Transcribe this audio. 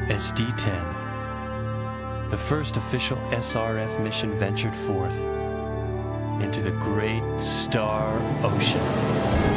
SD-10, the first official SRF mission ventured forth into the great star ocean.